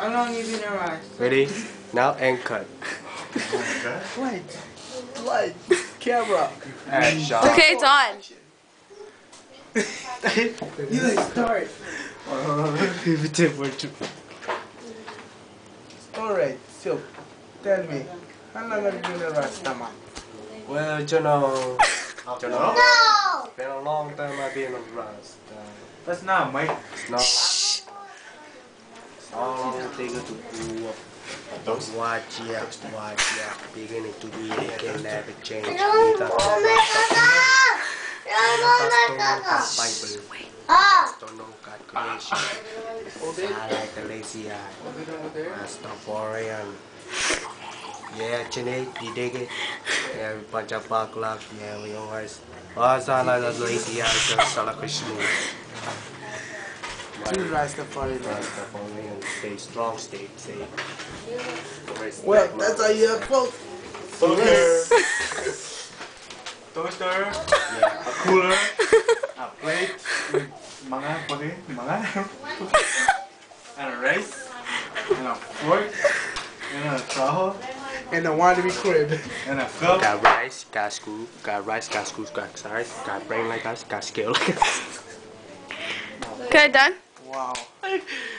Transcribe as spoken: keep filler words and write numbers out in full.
How long you been around? Ready? Now and cut. Light. Light. Camera. Action. Okay, it's on. You like start. Alright, so tell me, how long have you been a rastamon? Well, you know, you know, No! it's been a long time I've been a Rasta. That's not Mike. It's not. It's all long take to grow up. Watch ya, watch ya. Beginning to be a can never change. No, oh my God! No, oh my God! Bible. Ah! Don't know God creation. I like the lazy eye. Rastafarian. Yeah, Chinese, you dig it? Yeah, we punch up back luck. Yeah, we always. Oh, it's not like the lazy eye, just a Christian. Two Rastafari. Rastafarian, stay strong, stay safe. Well, that's how you have folks. Toaster, toaster, Yeah. a cooler, a plate with mga pagi, mga, and a rice, and a fork, and a towel, And the wannabe crib. and a cup. Got rice, got screw, got rice, got screws, got size, got brain like us, got skill like us. Okay, done? Wow.